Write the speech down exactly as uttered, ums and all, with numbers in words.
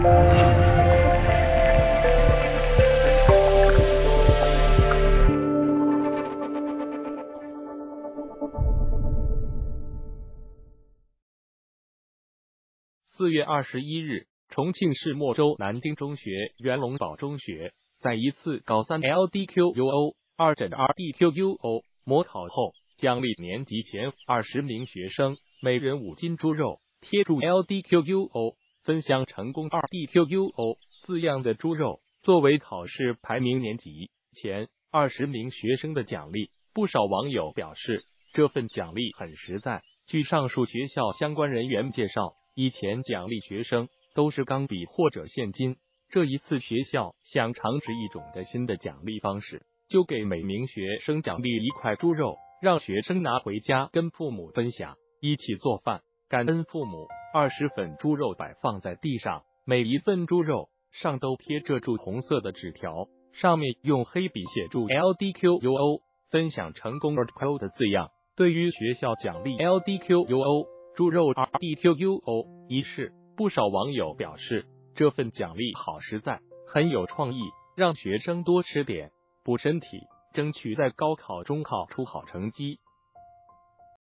四月二十一日，重庆市莫州南京中学袁隆宝中学在一次高三 L D Q U O 二诊 R D Q U O 模考后，奖励年级前二十名学生每人五斤猪肉，贴注 L D Q U O 分享成功 R D Q U O 字样的猪肉，作为考试排名年级前二十名学生的奖励。不少网友表示，这份奖励很实在。据上述学校相关人员介绍，以前奖励学生都是钢笔或者现金，这一次学校想尝试一种的新的奖励方式，就给每名学生奖励一块猪肉，让学生拿回家跟父母分享，一起做饭，感恩父母。二十份猪肉摆放在地上，每一份猪肉上都贴着注红色的纸条，上面用黑笔写注 L D Q U O 分享成功 R D Q 的字样。对于学校奖励 L D Q U O 猪肉 R D Q U O 一事，不少网友表示，这份奖励好实在，很有创意，让学生多吃点，补身体，争取在高考中考出好成绩。